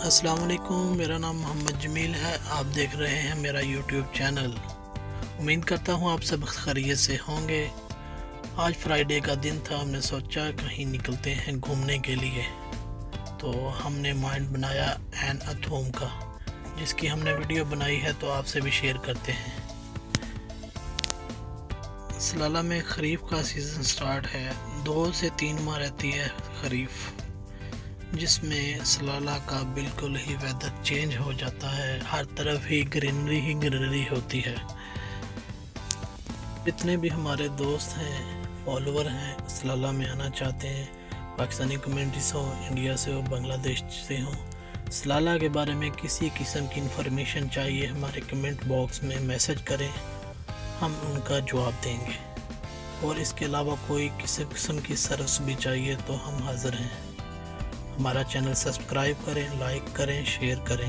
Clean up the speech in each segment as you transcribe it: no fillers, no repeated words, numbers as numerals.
अस्सलाम वालेकुम, मेरा नाम मोहम्मद जमील है। आप देख रहे हैं मेरा यूट्यूब चैनल। उम्मीद करता हूँ आप सब खैरियत से होंगे। आज फ्राइडे का दिन था, हमने सोचा कहीं निकलते हैं घूमने के लिए। तो हमने माइंड बनाया एन एट होम का, जिसकी हमने वीडियो बनाई है तो आपसे भी शेयर करते हैं। सलाला में खरीफ का सीज़न स्टार्ट है। 2 से 3 माह रहती है खरीफ, जिसमें सलाला का बिल्कुल ही वेदर चेंज हो जाता है। हर तरफ ही ग्रीनरी होती है। जितने भी हमारे दोस्त हैं, फॉलोअर हैं, सलाला में आना चाहते हैं, पाकिस्तानी कम्युनिटी से हो, इंडिया से हो, बांग्लादेश से हो, सलाला के बारे में किसी किस्म की इंफॉर्मेशन चाहिए, हमारे कमेंट बॉक्स में मैसेज करें, हम उनका जवाब देंगे। और इसके अलावा कोई किसी किस्म की सर्विस भी चाहिए तो हम हाज़िर हैं। हमारा चैनल सब्सक्राइब करें, लाइक करें, शेयर करें।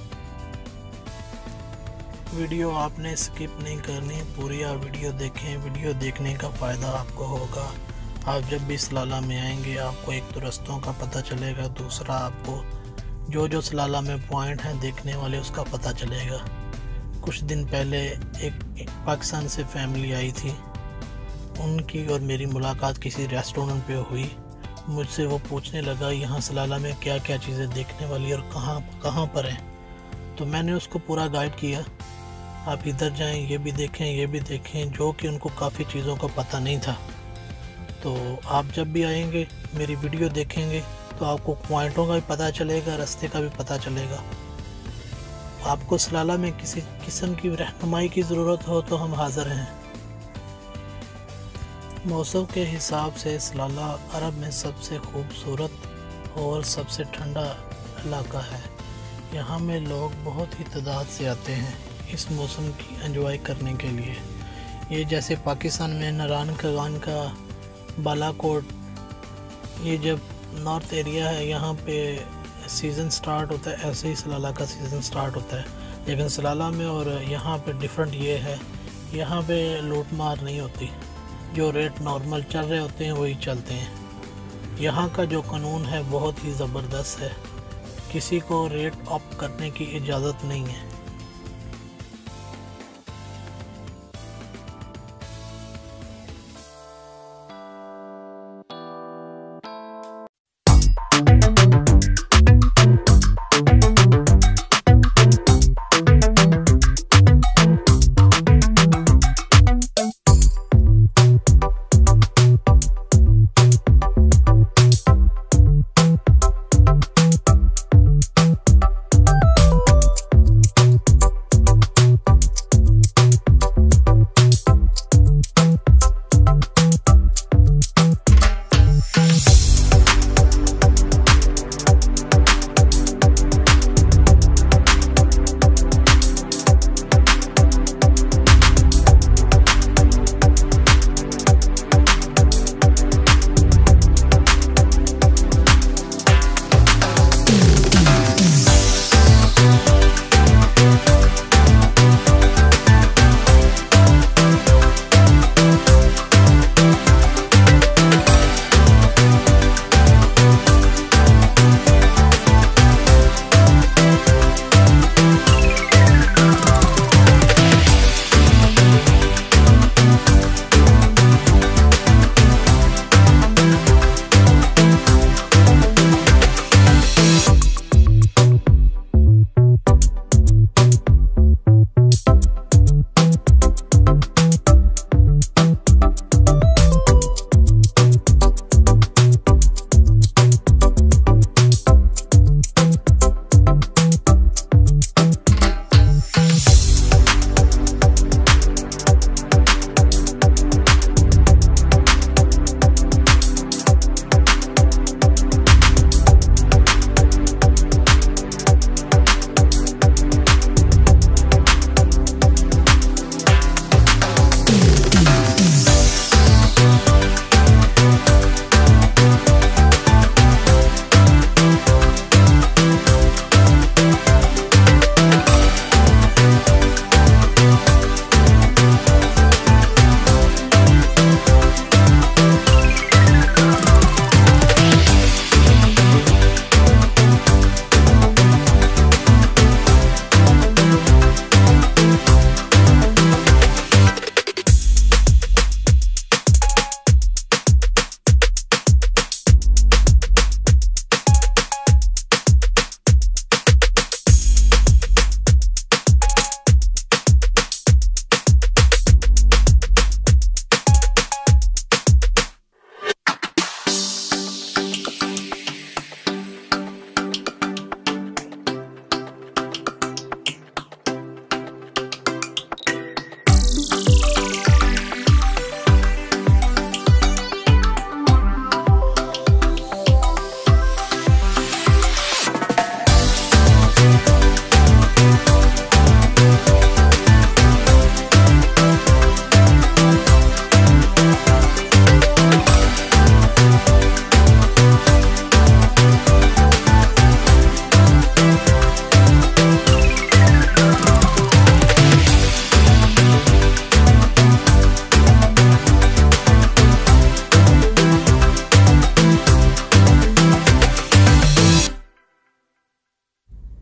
वीडियो आपने स्किप नहीं करनी, पूरी आप वीडियो देखें। वीडियो देखने का फ़ायदा आपको होगा। आप जब भी सलाला में आएंगे आपको एक तो रस्तों का पता चलेगा, दूसरा आपको जो सलाला में पॉइंट हैं देखने वाले उसका पता चलेगा। कुछ दिन पहले एक पाकिस्तान से फैमिली आई थी, उनकी और मेरी मुलाकात किसी रेस्टोरेंट पे हुई। मुझसे वो पूछने लगा यहाँ सलाला में क्या क्या चीज़ें देखने वाली और कहाँ पर हैं। तो मैंने उसको पूरा गाइड किया, आप इधर जाएं, ये भी देखें, जो कि उनको काफ़ी चीज़ों का पता नहीं था। तो आप जब भी आएंगे मेरी वीडियो देखेंगे तो आपको पॉइंटों का भी पता चलेगा, रास्ते का भी पता चलेगा। आपको सलाला में किसी किस्म की रहनुमाई की ज़रूरत हो तो हम हाज़िर हैं। मौसम के हिसाब से सलाला अरब में सबसे खूबसूरत और सबसे ठंडा इलाका है। यहाँ में लोग बहुत ही तादाद से आते हैं इस मौसम की एंजॉय करने के लिए। ये जैसे पाकिस्तान में नारायण खगान का बालाकोट, ये जब नॉर्थ एरिया है यहाँ पे सीज़न स्टार्ट होता है, ऐसे ही सलाला का सीज़न स्टार्ट होता है। लेकिन सलाला में और यहाँ पे डिफरेंट ये है, यहाँ पे लूट मार नहीं होती। जो रेट नॉर्मल चल रहे होते हैं वही चलते हैं। यहाँ का जो कानून है बहुत ही ज़बरदस्त है, किसी को रेट अप करने की इजाज़त नहीं है।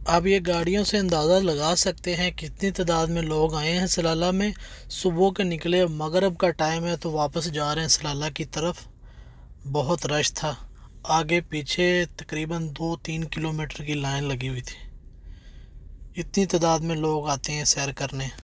आप ये गाड़ियों से अंदाज़ा लगा सकते हैं कितनी तादाद में लोग आए हैं सलाला में। सुबह के निकले, मगरिब का टाइम है तो वापस जा रहे हैं सलाला की तरफ। बहुत रश था, आगे पीछे तकरीबन 2-3 किलोमीटर की लाइन लगी हुई थी। इतनी तादाद में लोग आते हैं सैर करने।